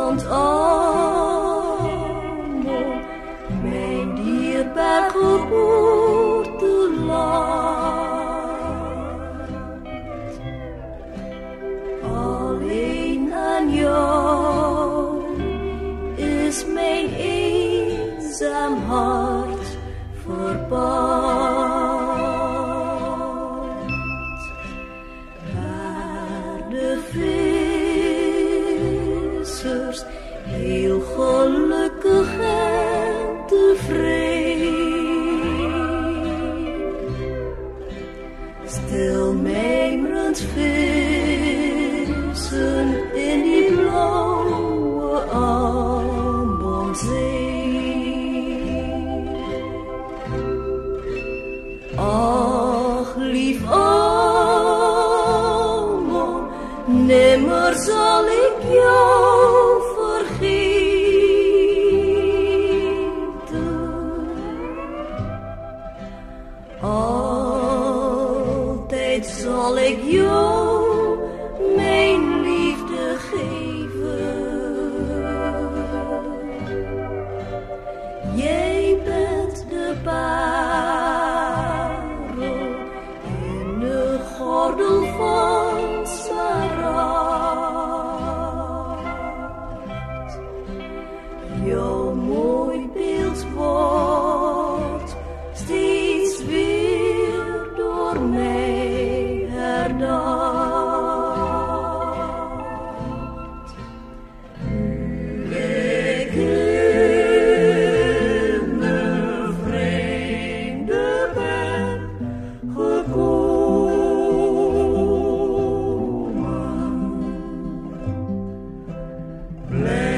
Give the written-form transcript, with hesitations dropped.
Want allemaal mijn dierbaar geboorteland. Alleen aan jou is mijn eenzaam hart verband. Waar de vissers heel gelukkig en tevreden, stil mijmerend vissen in die blauwe Ambonzee. Ach, lief Almond, nimmer zal ik jou vergeten. Altijd zal ik jou mijn liefde geven. Jij bent de parel in de gordel van smaragd. Jouw mooi beeld wordt steeds weer door mij herdacht. Ik in de vreemde ben gekomen.